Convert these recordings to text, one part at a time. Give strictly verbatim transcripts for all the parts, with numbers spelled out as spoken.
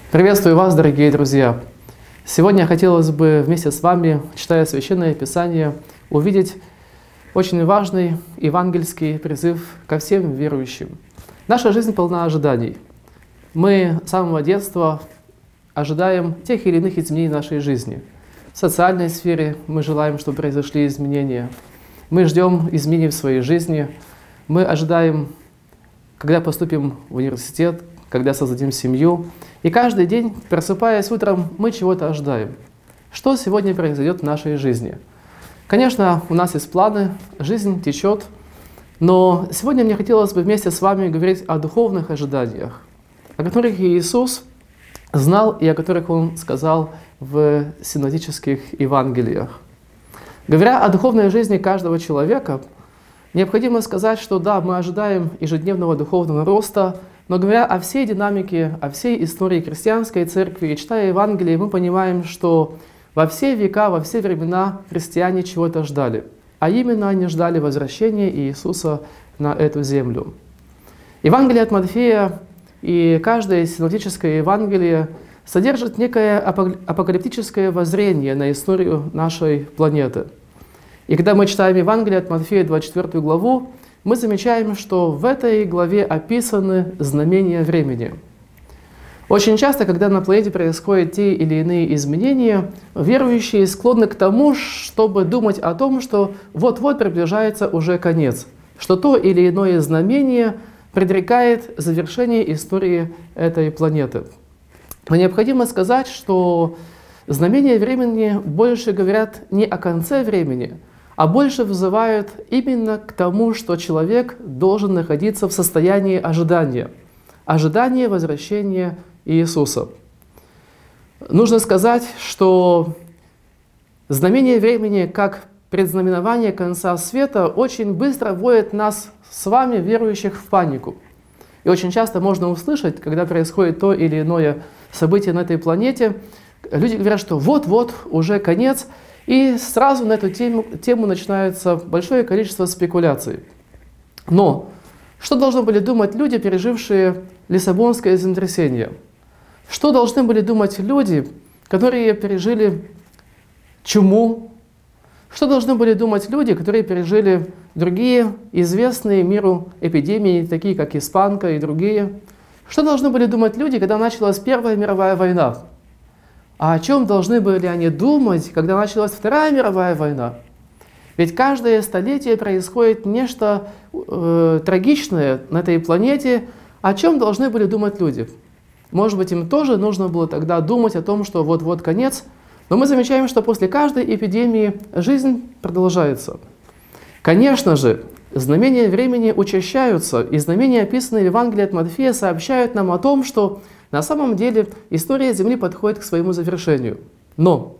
Приветствую вас, дорогие друзья! Сегодня хотелось бы вместе с вами, читая Священное Писание, увидеть очень важный евангельский призыв ко всем верующим. Наша жизнь полна ожиданий. Мы с самого детства ожидаем тех или иных изменений в нашей жизни. В социальной сфере мы желаем, чтобы произошли изменения. Мы ждем изменений в своей жизни. Мы ожидаем, когда поступим в университет, когда создадим семью. И каждый день, просыпаясь утром, мы чего-то ожидаем. Что сегодня произойдет в нашей жизни? Конечно, у нас есть планы, жизнь течет, но сегодня мне хотелось бы вместе с вами говорить о духовных ожиданиях, о которых Иисус знал и о которых Он сказал в синоптических Евангелиях. Говоря о духовной жизни каждого человека, необходимо сказать, что да, мы ожидаем ежедневного духовного роста, но говоря о всей динамике, о всей истории христианской церкви и читая Евангелие, мы понимаем, что во все века, во все времена христиане чего-то ждали. А именно они ждали возвращения Иисуса на эту землю. Евангелие от Матфея и каждое синоптическое Евангелие содержит некое апокалиптическое воззрение на историю нашей планеты. И когда мы читаем Евангелие от Матфея, двадцать четвёртую главу, мы замечаем, что в этой главе описаны знамения времени. Очень часто, когда на планете происходят те или иные изменения, верующие склонны к тому, чтобы думать о том, что вот-вот приближается уже конец, что то или иное знамение предрекает завершение истории этой планеты. Но необходимо сказать, что знамения времени больше говорят не о конце времени, а больше вызывают именно к тому, что человек должен находиться в состоянии ожидания, ожидания возвращения Иисуса. Нужно сказать, что знамение времени, как предзнаменование конца света, очень быстро вводит нас с вами, верующих, в панику. И очень часто можно услышать, когда происходит то или иное событие на этой планете, люди говорят, что вот-вот уже конец, и сразу на эту тему, тему начинается большое количество спекуляций. Но что должны были думать люди, пережившие Лиссабонское землетрясение? Что должны были думать люди, которые пережили чуму? Что должны были думать люди, которые пережили другие известные миру эпидемии, такие как испанка и другие? Что должны были думать люди, когда началась Первая мировая война? А о чем должны были они думать, когда началась Вторая мировая война? Ведь каждое столетие происходит нечто э, трагичное на этой планете. О чем должны были думать люди? Может быть, им тоже нужно было тогда думать о том, что вот-вот конец. Но мы замечаем, что после каждой эпидемии жизнь продолжается. Конечно же, знамения времени учащаются, и знамения, описанные в Евангелии от Матфея, сообщают нам о том, что на самом деле история Земли подходит к своему завершению. Но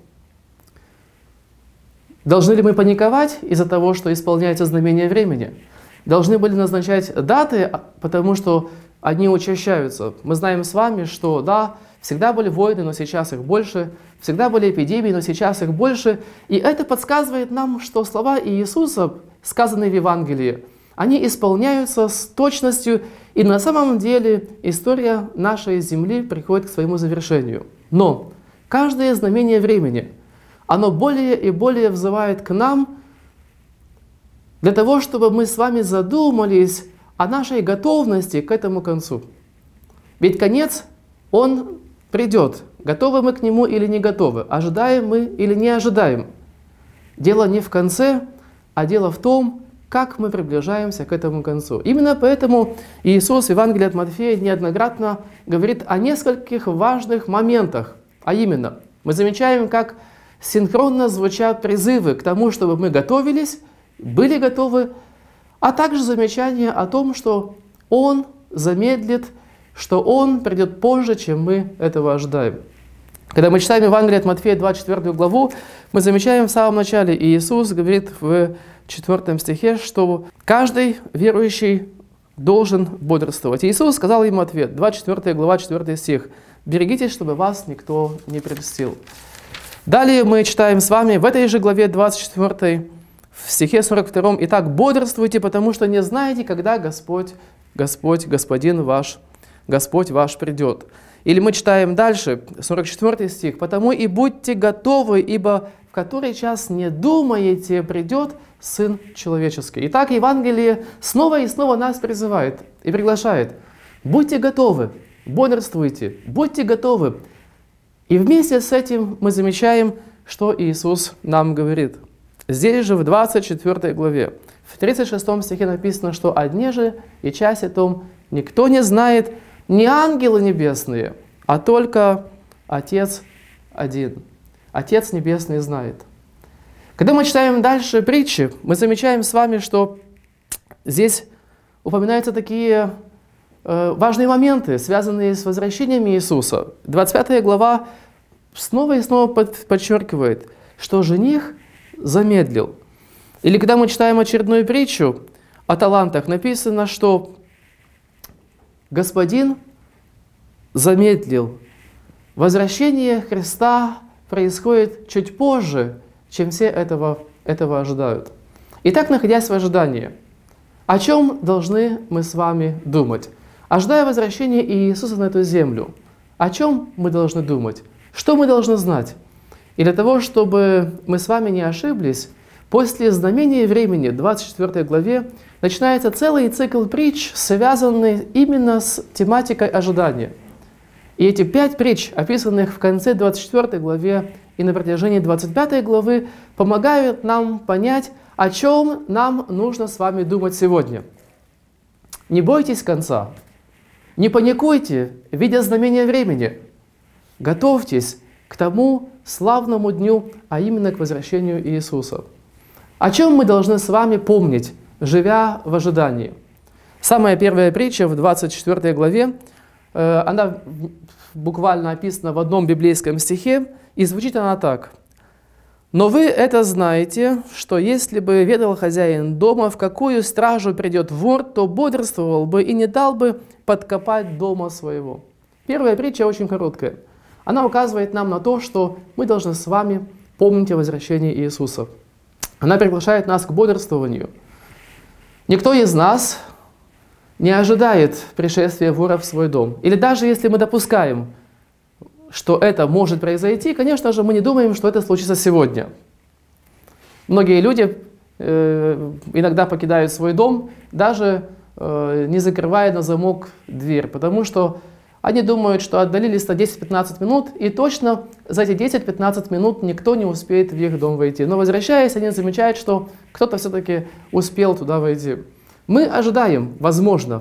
должны ли мы паниковать из-за того, что исполняется знамение времени? Должны были назначать даты, потому что они учащаются. Мы знаем с вами, что да, всегда были войны, но сейчас их больше, всегда были эпидемии, но сейчас их больше. И это подсказывает нам, что слова Иисуса, сказанные в Евангелии, они исполняются с точностью, и на самом деле история нашей Земли приходит к своему завершению. Но каждое знамение времени, оно более и более взывает к нам для того, чтобы мы с вами задумались о нашей готовности к этому концу. Ведь конец, он придет. Готовы мы к нему или не готовы? Ожидаем мы или не ожидаем? Дело не в конце, а дело в том, как мы приближаемся к этому концу. Именно поэтому Иисус в Евангелии от Матфея неоднократно говорит о нескольких важных моментах. А именно, мы замечаем, как синхронно звучат призывы к тому, чтобы мы готовились, были готовы, а также замечание о том, что Он замедлит, что Он придет позже, чем мы этого ожидаем. Когда мы читаем Евангелие от Матфея, двадцать четвёртую главу, мы замечаем в самом начале, Иисус говорит в четвёртом стихе, что каждый верующий должен бодрствовать. Иисус сказал ему ответ, двадцать четвёртая глава, четвёртый стих, «Берегитесь, чтобы вас никто не прельстил». Далее мы читаем с вами в этой же главе двадцать четвёртой, в стихе сорок втором, «Итак, бодрствуйте, потому что не знаете, когда Господь, Господь, Господин ваш, Господь ваш придет». Или мы читаем дальше, сорок четвёртый стих. «Потому и будьте готовы, ибо в который час не думаете, придет Сын Человеческий». Итак, Евангелие снова и снова нас призывает и приглашает. Будьте готовы, бодрствуйте, будьте готовы. И вместе с этим мы замечаем, что Иисус нам говорит. Здесь же в двадцать четвёртой главе, в тридцать шестом стихе написано, что «о дне же и часе том никто не знает, не ангелы небесные, а только Отец один». Отец Небесный знает. Когда мы читаем дальше притчи, мы замечаем с вами, что здесь упоминаются такие э, важные моменты, связанные с возвращением Иисуса. двадцать пятая глава снова и снова под, подчеркивает, что жених замедлил. Или когда мы читаем очередную притчу о талантах, написано, что Господин замедлил. Возвращение Христа происходит чуть позже, чем все этого, этого ожидают. Итак, находясь в ожидании, о чем должны мы с вами думать? Ожидая возвращения Иисуса на эту землю, о чем мы должны думать? Что мы должны знать? И для того, чтобы мы с вами не ошиблись, после знамения времени, двадцать четвёртой главе, начинается целый цикл притч, связанный именно с тематикой ожидания. И эти пять притч, описанных в конце двадцать четвёртой главе и на протяжении двадцать пятой главы, помогают нам понять, о чем нам нужно с вами думать сегодня. Не бойтесь конца, не паникуйте, видя знамение времени. Готовьтесь к тому славному дню, а именно к возвращению Иисуса. О чем мы должны с вами помнить, живя в ожидании? Самая первая притча в двадцать четвёртой главе, э, она буквально описана в одном библейском стихе, и звучит она так. «Но вы это знаете, что если бы ведал хозяин дома, в какую стражу придет вор, то бодрствовал бы и не дал бы подкопать дома своего». Первая притча очень короткая. Она указывает нам на то, что мы должны с вами помнить о возвращении Иисуса. Она приглашает нас к бодрствованию. Никто из нас не ожидает пришествия вора в свой дом. Или даже если мы допускаем, что это может произойти, конечно же, мы не думаем, что это случится сегодня. Многие люди э, иногда покидают свой дом, даже э, не закрывая на замок дверь, потому что они думают, что отдалились на десять-пятнадцать минут, и точно за эти десять-пятнадцать минут никто не успеет в их дом войти. Но возвращаясь, они замечают, что кто-то все-таки успел туда войти. Мы ожидаем, возможно,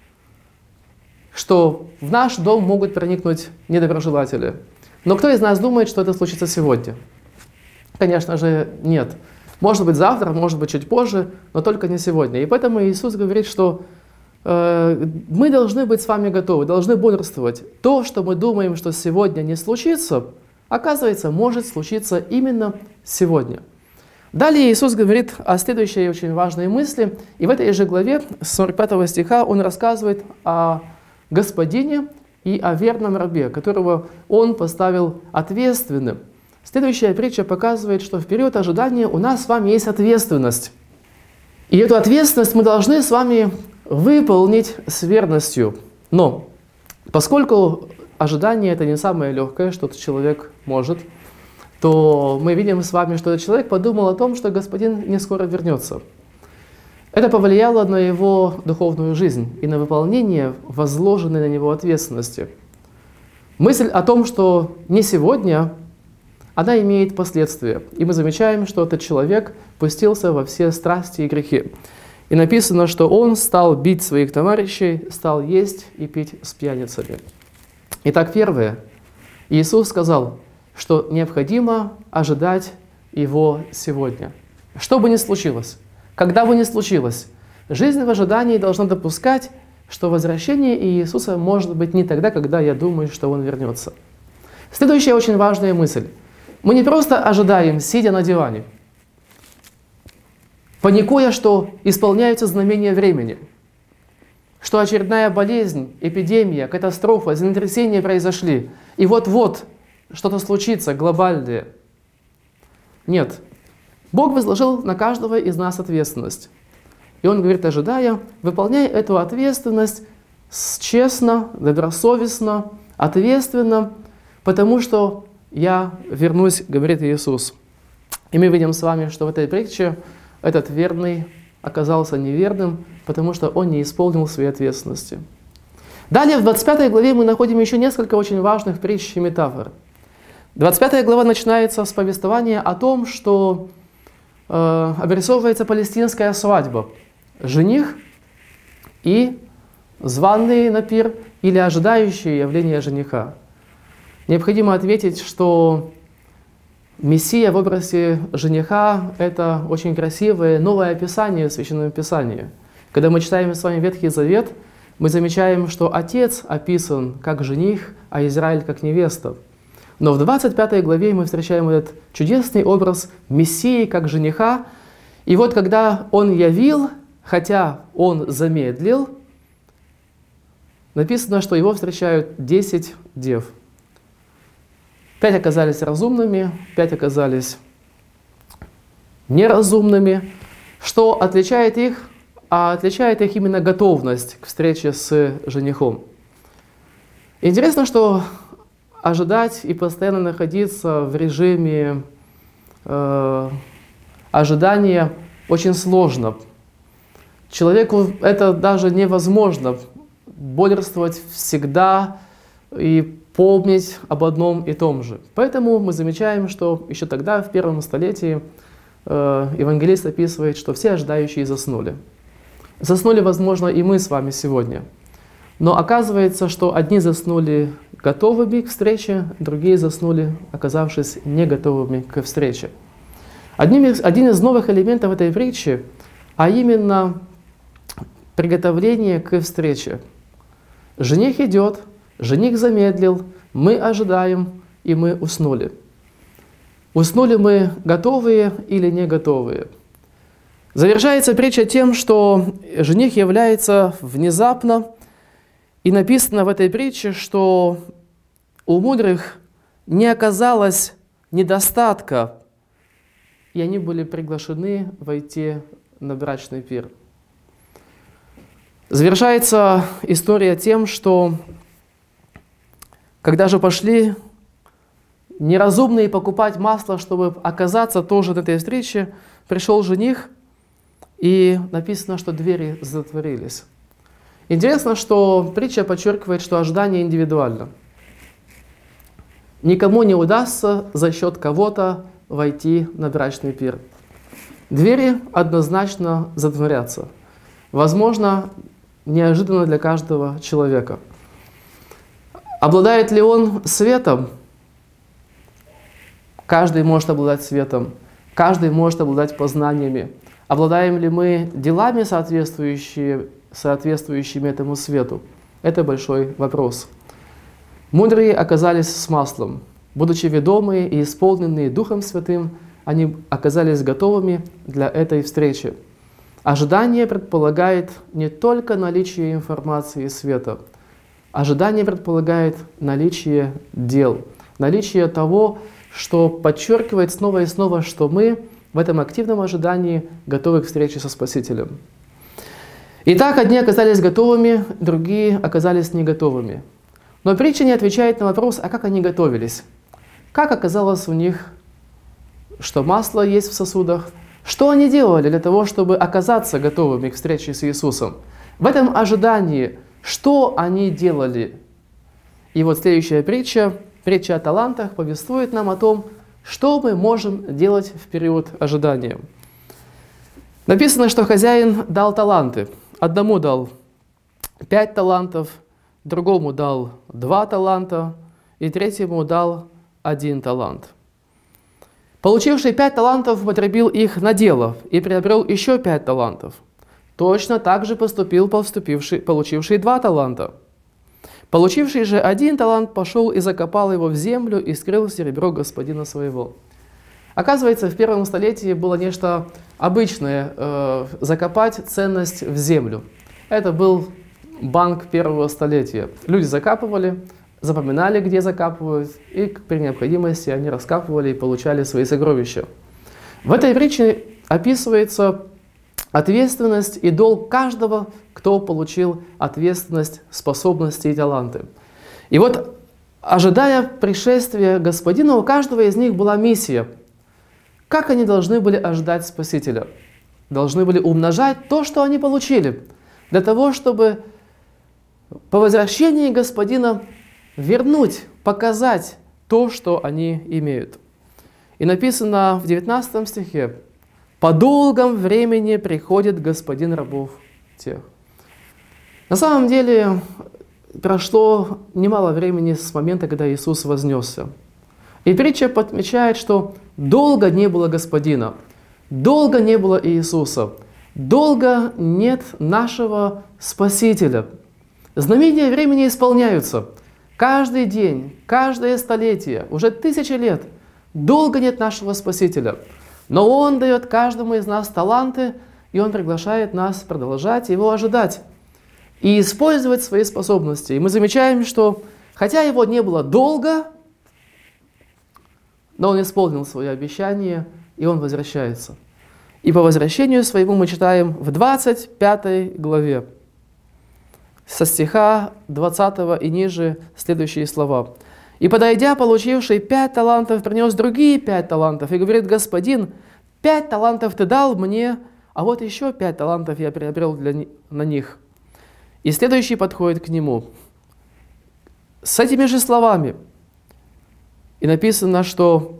что в наш дом могут проникнуть недоброжелатели. Но кто из нас думает, что это случится сегодня? Конечно же, нет. Может быть, завтра, может быть, чуть позже, но только не сегодня. И поэтому Иисус говорит, что э, мы должны быть с вами готовы, должны бодрствовать. То, что мы думаем, что сегодня не случится, оказывается, может случиться именно сегодня. Далее Иисус говорит о следующей очень важной мысли. И в этой же главе, с сорок пятого стиха, Он рассказывает о Господине и о верном рабе, которого Он поставил ответственным. Следующая притча показывает, что в период ожидания у нас с вами есть ответственность. И эту ответственность мы должны с вами выполнить с верностью. Но поскольку ожидание — это не самое легкое, что человек может, то мы видим с вами, что этот человек подумал о том, что Господин не скоро вернется. Это повлияло на его духовную жизнь и на выполнение возложенной на него ответственности. Мысль о том, что не сегодня, она имеет последствия. И мы замечаем, что этот человек пустился во все страсти и грехи. И написано, что он стал бить своих товарищей, стал есть и пить с пьяницами. Итак, первое. Иисус сказал, что необходимо ожидать Его сегодня. Что бы ни случилось, когда бы ни случилось, жизнь в ожидании должна допускать, что возвращение Иисуса может быть не тогда, когда я думаю, что Он вернется. Следующая очень важная мысль. Мы не просто ожидаем, сидя на диване, паникуя, что исполняются знамения времени, что очередная болезнь, эпидемия, катастрофа, землетрясения произошли, и вот-вот что-то случится глобальное. Нет. Бог возложил на каждого из нас ответственность. И Он говорит, ожидая, выполняй эту ответственность честно, добросовестно, Ответственно, потому что я вернусь, говорит Иисус. И мы видим с вами, что в этой притче этот верный оказался неверным, потому что он не исполнил своей ответственности. Далее в двадцать пятой главе мы находим еще несколько очень важных притч и метафор. двадцать пятая глава начинается с повествования о том, что э, обрисовывается палестинская свадьба. Жених и званые на пир или ожидающие явления жениха. Необходимо ответить, что Мессия в образе жениха – это очень красивое новое описание в Священном Писании. Когда мы читаем с вами Ветхий Завет, мы замечаем, что Отец описан как жених, а Израиль как невеста. Но в двадцать пятой главе мы встречаем этот чудесный образ Мессии как жениха. И вот когда Он явил, хотя Он замедлил, написано, что Его встречают десять дев. Пять оказались разумными, пять оказались неразумными. Что отличает их? А отличает их именно готовность к встрече с женихом. Интересно, что ожидать и постоянно находиться в режиме э, ожидания очень сложно. Человеку это даже невозможно бодрствовать всегда и помнить об одном и том же. Поэтому мы замечаем, что еще тогда, в первом столетии, э, евангелист описывает, что все ожидающие заснули. Заснули, возможно, и мы с вами сегодня. Но оказывается, что одни заснули готовыми к встрече, другие заснули, оказавшись не готовыми к встрече. Одним из, один из новых элементов этой притчи, а именно приготовление к встрече. Жених идет, жених замедлил, мы ожидаем, и мы уснули. Уснули мы готовые или не готовые? Завершается притча тем, что жених является внезапно, и написано в этой притче, что у мудрых не оказалось недостатка, и они были приглашены войти на брачный пир. Завершается история тем, что когда же пошли неразумные покупать масло, чтобы оказаться тоже на этой встрече, пришел жених, и написано, что двери затворились. Интересно, что притча подчеркивает, что ожидание индивидуально. Никому не удастся за счет кого-то войти на брачный пир. Двери однозначно затворятся. Возможно, неожиданно для каждого человека. Обладает ли он светом? Каждый может обладать светом. Каждый может обладать познаниями. Обладаем ли мы делами, соответствующими, соответствующими этому свету? Это большой вопрос. Мудрые оказались с маслом. Будучи ведомые и исполненные Духом Святым, они оказались готовыми для этой встречи. Ожидание предполагает не только наличие информации и света. Ожидание предполагает наличие дел, наличие того, что подчеркивает снова и снова, что мы в этом активном ожидании готовы к встрече со Спасителем. Итак, одни оказались готовыми, другие оказались не готовыми. Но притча не отвечает на вопрос, а как они готовились. Как оказалось у них, что масло есть в сосудах, что они делали для того, чтобы оказаться готовыми к встрече с Иисусом. В этом ожидании, что они делали. И вот следующая притча, притча о талантах, повествует нам о том, что мы можем делать в период ожидания. Написано, что хозяин дал таланты. Одному дал пять талантов, другому дал два таланта, и третьему дал один талант. Получивший пять талантов употребил их на дело и приобрел еще пять талантов. Точно так же поступил поступивший, получивший два таланта. Получивший же один талант пошел и закопал его в землю и скрыл серебро господина своего. Оказывается, в первом столетии было нечто обычное э, – закопать ценность в землю. Это был банк первого столетия. Люди закапывали, запоминали, где закапывают, и при необходимости они раскапывали и получали свои сокровища. В этой притче описывается ответственность и долг каждого, кто получил ответственность, способности и таланты. И вот ожидая пришествия Господина, у каждого из них была миссия. Как они должны были ожидать Спасителя? Должны были умножать то, что они получили, для того, чтобы по возвращении Господина вернуть, показать то, что они имеют. И написано в девятнадцатом стихе: «По долгом времени приходит Господин рабов тех». На самом деле прошло немало времени с момента, когда Иисус вознесся. И притча подмечает, что долго не было Господина, долго не было Иисуса, долго нет нашего Спасителя. Знамения времени исполняются. Каждый день, каждое столетие, уже тысячи лет, долго нет нашего Спасителя. Но Он дает каждому из нас таланты, и Он приглашает нас продолжать Его ожидать и использовать свои способности. И мы замечаем, что хотя Его не было долго, но Он исполнил свое обещание, и Он возвращается. И по возвращению своему мы читаем в двадцать пятой главе, со стиха двадцатого и ниже, следующие слова. «И, подойдя, получивший пять талантов, принес другие пять талантов, и говорит: Господин, пять талантов ты дал мне, а вот еще пять талантов я приобрел для, на них». И следующий подходит к нему с этими же словами. И написано, что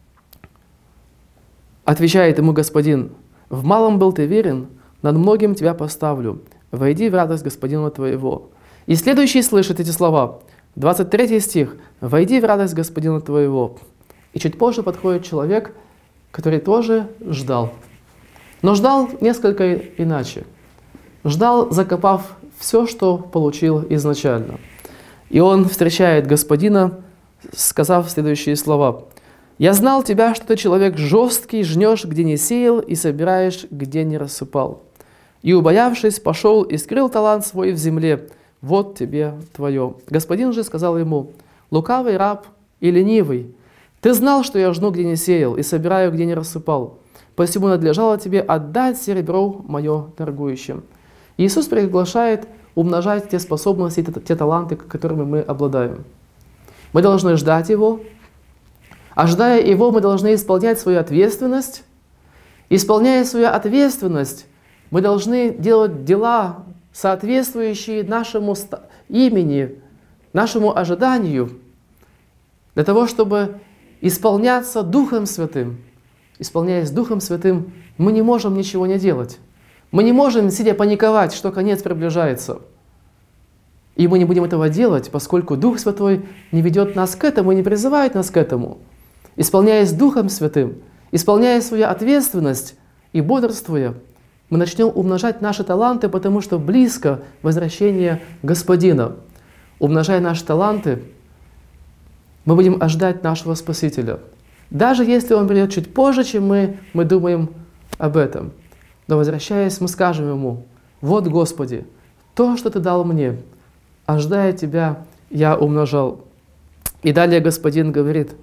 отвечает ему Господин: «В малом был ты верен, над многим тебя поставлю. Войди в радость Господина твоего». И следующий слышит эти слова. двадцать третий стих. «Войди в радость Господина твоего». И чуть позже подходит человек, который тоже ждал. Но ждал несколько иначе. Ждал, закопав все, что получил изначально. И он встречает Господина, сказав следующие слова: «Я знал тебя, что ты человек жесткий, жнешь, где не сеял, и собираешь, где не рассыпал. И, убоявшись, пошел и скрыл талант свой в земле. Вот тебе твое». Господин же сказал ему: «Лукавый раб и ленивый, ты знал, что я жну, где не сеял, и собираю, где не рассыпал. Посему надлежало тебе отдать серебро мое торгующим». Иисус приглашает умножать те способности, те таланты, которыми мы обладаем. Мы должны ждать Его. Ожидая Его, мы должны исполнять свою ответственность. Исполняя свою ответственность, мы должны делать дела, соответствующие нашему имени, нашему ожиданию, для того, чтобы исполняться Духом Святым. Исполняясь Духом Святым, мы не можем ничего не делать. Мы не можем, сидя, паниковать, что конец приближается. И мы не будем этого делать, поскольку Дух Святой не ведет нас к этому и не призывает нас к этому. Исполняясь Духом Святым, исполняя свою ответственность и бодрствуя, мы начнем умножать наши таланты, потому что близко возвращение Господина. Умножая наши таланты, мы будем ожидать нашего Спасителя. Даже если Он придет чуть позже, чем мы, мы думаем об этом. Но возвращаясь, мы скажем Ему: «Вот, Господи, то, что Ты дал мне, ожидая Тебя, я умножал». И далее Господин говорит: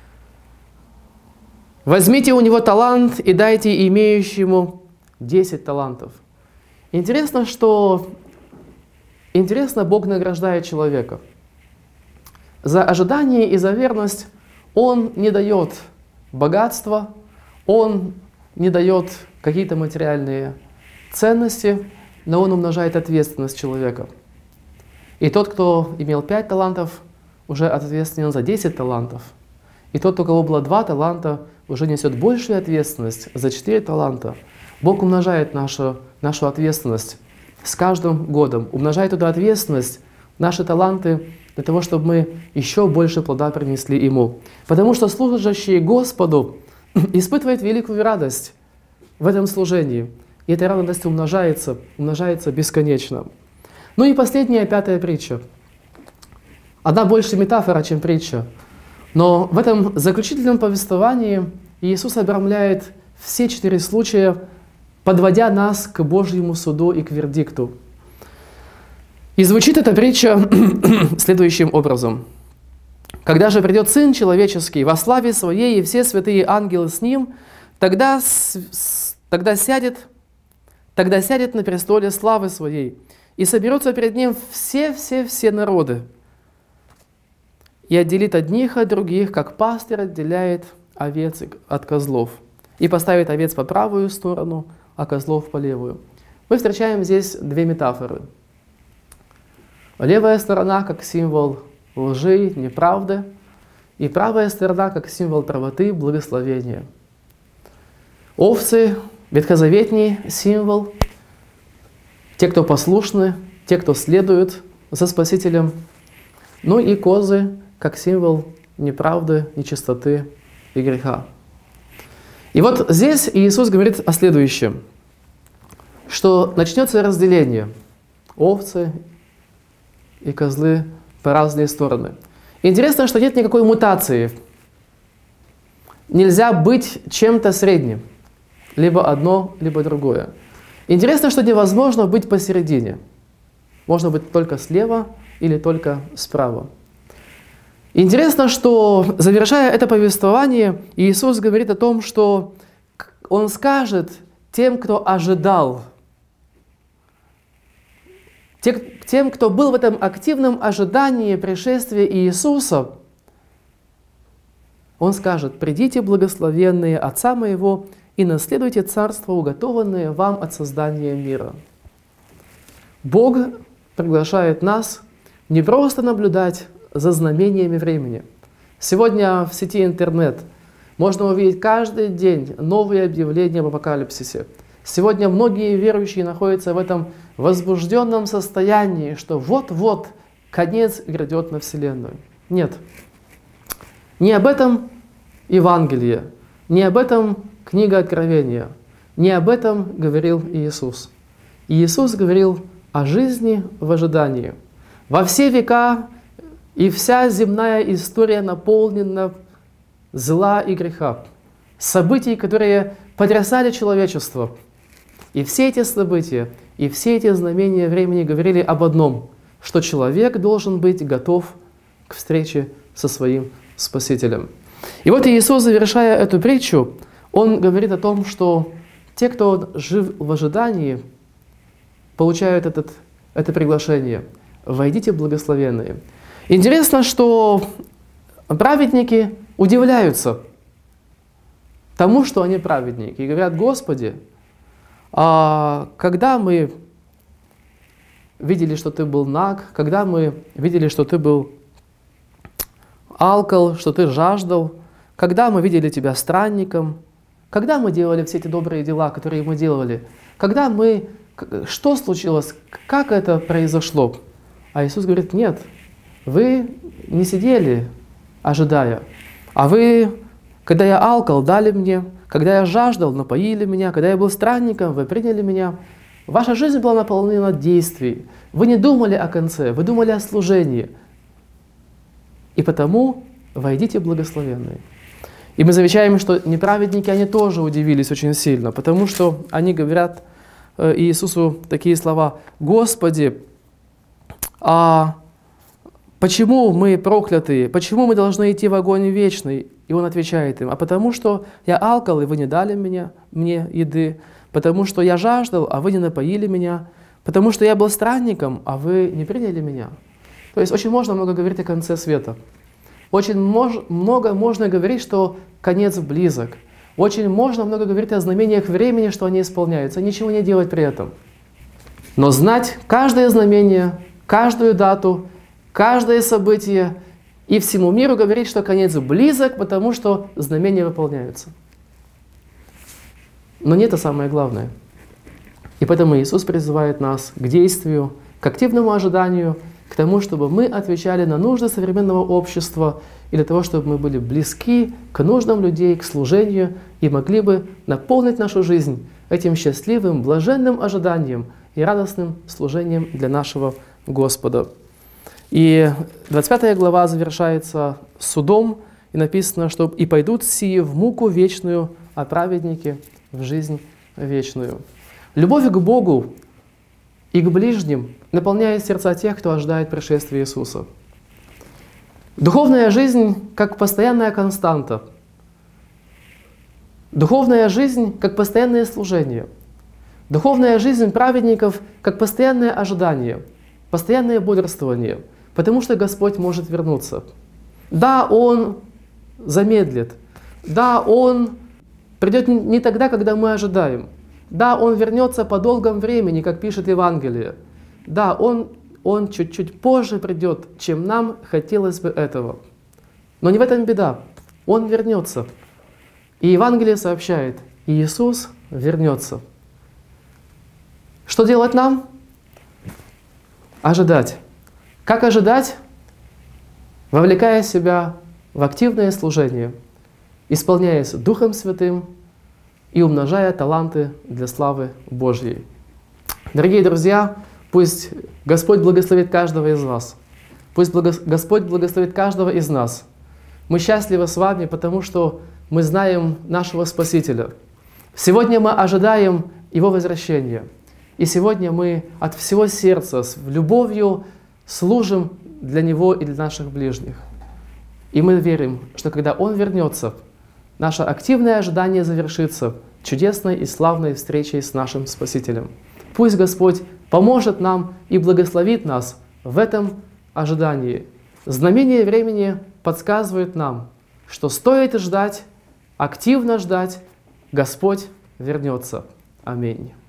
«Возьмите у него талант и дайте имеющему десять талантов». Интересно, что интересно, Бог награждает человека. За ожидание и за верность Он не дает богатства, Он не дает какие-то материальные ценности, но Он умножает ответственность человека. И тот, кто имел пять талантов, уже ответственен за десять талантов. И тот, у кого было два таланта, уже несет большую ответственность за четыре таланта. Бог умножает нашу, нашу ответственность с каждым годом, умножает туда ответственность, наши таланты, для того, чтобы мы еще больше плода принесли Ему. Потому что служащие Господу испытывают великую радость в этом служении. И эта радость умножается, умножается бесконечно. Ну и последняя, пятая притча. Она больше метафора, чем притча. Но в этом заключительном повествовании Иисус обрамляет все четыре случая, подводя нас к Божьему суду и к вердикту. И звучит эта притча следующим образом. «Когда же придет Сын Человеческий во славе Своей и все святые ангелы с Ним, тогда, тогда, сядет, тогда сядет на престоле славы Своей, и соберутся перед Ним все-все-все народы. и отделит одних от других, как пастырь отделяет овец от козлов, и поставит овец по правую сторону, а козлов по левую». Мы встречаем здесь две метафоры. Левая сторона как символ лжи, неправды, и правая сторона как символ правоты, благословения. Овцы — ветхозаветний символ, те, кто послушны, те, кто следует за Спасителем. Ну и козы как символ неправды, нечистоты и греха. И вот здесь Иисус говорит о следующем, что начнется разделение. Овцы и козлы по разные стороны. Интересно, что нет никакой мутации. Нельзя быть чем-то средним. Либо одно, либо другое. Интересно, что невозможно быть посередине. Можно быть только слева или только справа. Интересно, что, завершая это повествование, Иисус говорит о том, что Он скажет тем, кто ожидал, тем, кто был в этом активном ожидании пришествия Иисуса, Он скажет: «Придите, благословенные Отца Моего, и наследуйте царство, уготованное вам от создания мира». Бог приглашает нас не просто наблюдать за знамениями времени. Сегодня в сети интернет можно увидеть каждый день новые объявления об апокалипсисе. Сегодня многие верующие находятся в этом возбужденном состоянии, что вот-вот конец грядет на Вселенную. Нет. Не об этом Евангелие, не об этом книга Откровения, не об этом говорил Иисус. Иисус говорил о жизни в ожидании. Во все века и вся земная история наполнена зла и греха, событий, которые потрясали человечество. И все эти события, и все эти знамения времени говорили об одном, что человек должен быть готов к встрече со своим Спасителем. И вот Иисус, завершая эту притчу, Он говорит о том, что те, кто жив в ожидании, получают этот, это приглашение. «Войдите, благословенные». Интересно, что праведники удивляются тому, что они праведники, и говорят: «Господи, а когда мы видели, что Ты был наг, когда мы видели, что Ты был алкал, что Ты жаждал, когда мы видели Тебя странником, когда мы делали все эти добрые дела, которые мы делали, когда мы... Что случилось? Как это произошло?» А Иисус говорит: «Нет, вы не сидели, ожидая, а вы, когда я алкал, дали мне, когда я жаждал, напоили меня, когда я был странником, вы приняли меня. Ваша жизнь была наполнена действий. Вы не думали о конце, вы думали о служении. И потому войдите, благословенные». И мы замечаем, что неправедники, они тоже удивились очень сильно, потому что они говорят Иисусу такие слова: «Господи, а почему мы проклятые? Почему мы должны идти в огонь вечный?» И Он отвечает им: «А потому что я алкал, и вы не дали меня, мне еды, потому что я жаждал, а вы не напоили меня, потому что я был странником, а вы не приняли меня». То есть очень можно много говорить о конце света. Очень мож, много можно говорить, что конец близок. Очень можно много говорить о знамениях времени, что они исполняются, ничего не делать при этом. Но знать каждое знамение, каждую дату, каждое событие и всему миру говорить, что конец близок, потому что знамения выполняются. Но не это самое главное. И поэтому Иисус призывает нас к действию, к активному ожиданию, к тому, чтобы мы отвечали на нужды современного общества и для того, чтобы мы были близки к нуждам людей, к служению и могли бы наполнить нашу жизнь этим счастливым, блаженным ожиданием и радостным служением для нашего Господа. И двадцать пятая глава завершается судом, и написано, что «и пойдут сии в муку вечную, а праведники в жизнь вечную». Любовь к Богу и к ближним наполняет сердца тех, кто ожидает пришествия Иисуса. Духовная жизнь как постоянная константа. Духовная жизнь как постоянное служение. Духовная жизнь праведников как постоянное ожидание, постоянное бодрствование, потому что Господь может вернуться. Да, Он замедлит. Да, Он придет не тогда, когда мы ожидаем. Да, Он вернется по долгом времени, как пишет Евангелие. Да, Он, он чуть-чуть позже придет, чем нам хотелось бы этого. Но не в этом беда. Он вернется. И Евангелие сообщает, Иисус вернется. Что делать нам? Ожидать. Как ожидать? Вовлекая себя в активное служение, исполняясь Духом Святым и умножая таланты для славы Божьей. Дорогие друзья, пусть Господь благословит каждого из вас. Пусть благо... Господь благословит каждого из нас. Мы счастливы с вами, потому что мы знаем нашего Спасителя. Сегодня мы ожидаем Его возвращения. И сегодня мы от всего сердца, с любовью служим для Него и для наших ближних. И мы верим, что когда Он вернется, наше активное ожидание завершится чудесной и славной встречей с нашим Спасителем. Пусть Господь поможет нам и благословит нас в этом ожидании. Знамение времени подсказывает нам, что стоит ждать, активно ждать, Господь вернется. Аминь.